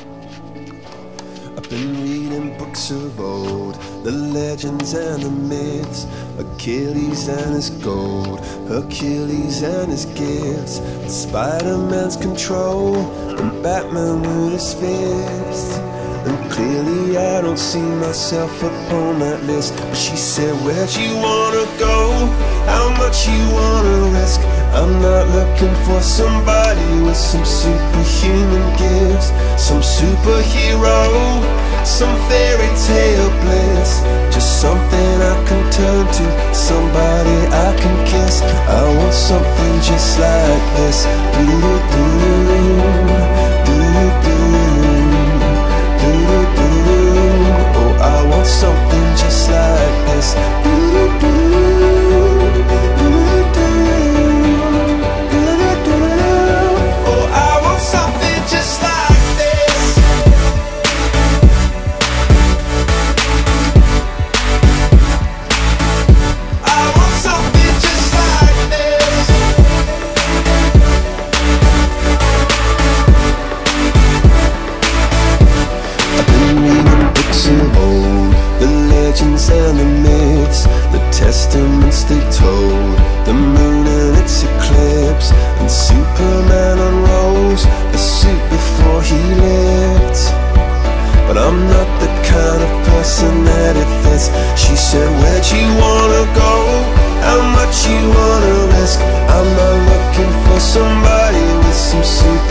I've been reading books of old, the legends and the myths, Achilles and his gold, Hercules and his gifts, and Spider-Man's control, and Batman with his fist. And clearly I don't see myself upon that list. But she said, where'd you wanna go? How much you wanna risk? I'm not looking for somebody with some superhuman gifts, some superhero, some fairy tale bliss. Just something I can turn to, somebody I can kiss. I want something just like this. Oh, I want something just like this. Oh, I want something just like this. I want something just like this. I've been reading books of old, the legends and the myths, the testaments they told, the moon and its eclipse, and Superman unrolls a suit before he lived. But I'm not the kind of person that it fits. She said, where'd you wanna go? How much you wanna risk? I'm not looking for somebody with some super